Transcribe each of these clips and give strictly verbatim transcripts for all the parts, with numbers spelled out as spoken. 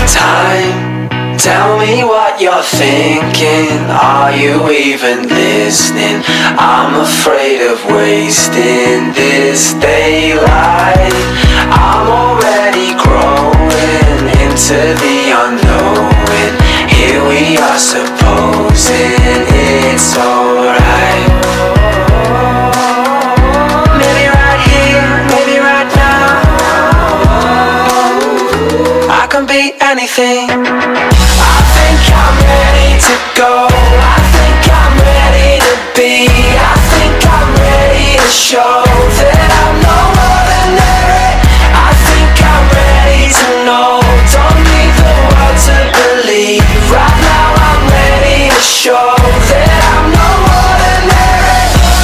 time. Tell me what you're thinking. Are you even listening? I'm afraid of wasting this daylight. I'm already growing into the unknown. Here we are supposing it's alright. Maybe right here, maybe right now. I can be anything. I think I'm ready to go. I think I'm ready to be. I think I'm ready to show that I'm no ordinary. I think I'm ready to know. Don't need the world to believe. Right now I'm ready to show that I'm no ordinary.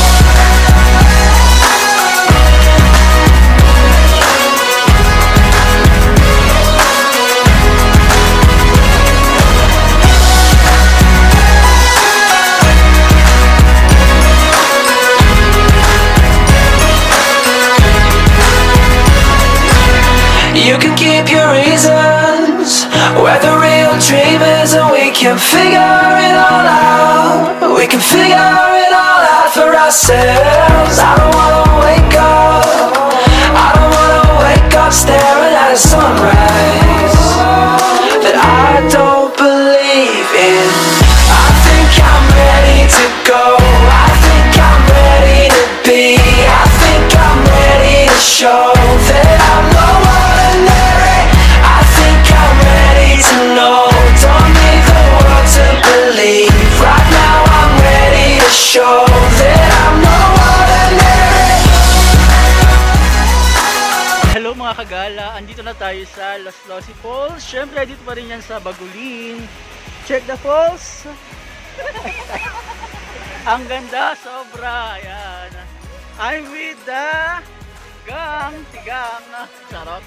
You can keep your reasons, we're the real dreamers, and we can figure it all out. We can figure it all out for ourselves. I don't wanna wake up, I don't wanna wake up staring at a sunrise that I don't believe in. I think I'm ready to go, I think I'm ready to be. I think I'm ready to show that I'm no ordinary. I think I'm ready to know. Don't need the world to believe. Right now I'm ready to show that I'm no ordinary. Hello mga kagala, andito na tayo sa Los Losi Falls. Syempre dito pa rin yan sa Bagulin. Check the falls. Ang ganda, sobra. Ayan. I'm with the gang, tigang. Charot.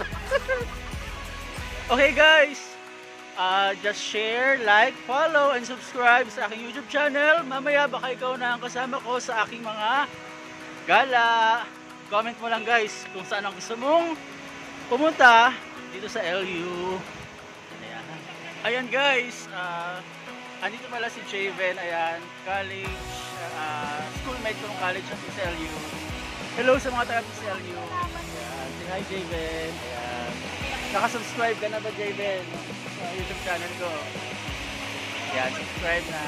Okay guys, uh, just share, like, follow, and subscribe sa aking YouTube channel. Mamaya baka ikaw na ang kasama ko sa aking mga gala. Comment mo lang guys kung saan ang gusto mong pumunta dito sa L U. Ayan, Ayan guys, uh, andito pala si Javen. Ayan, college, uh, schoolmate ko ng college sa P S L U. Hello sa mga taga P S L U. Ayan, say hi Javen. Ayan, nakasubscribe ka na ba Javen sa YouTube channel ko? Ayan, subscribe na.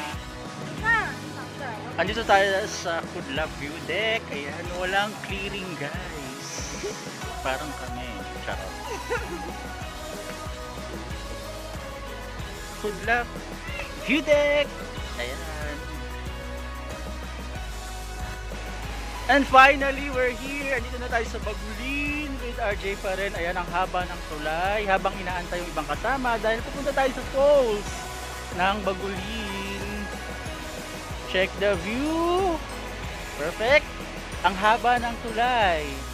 Andito tayo sa Kudlap View Deck. Ayan, walang clearing guys. Parang kami. Charot. Kudlap View Deck. Ayan. And finally, we're here. Andito na tayo sa Bagulin with R J pa rin. Ayan, ang haba ng tulay. Habang inaantay yung ibang kasama dahil pupunta tayo sa falls ng Bagulin. Check the view. Perfect. Ang haba ng tulay.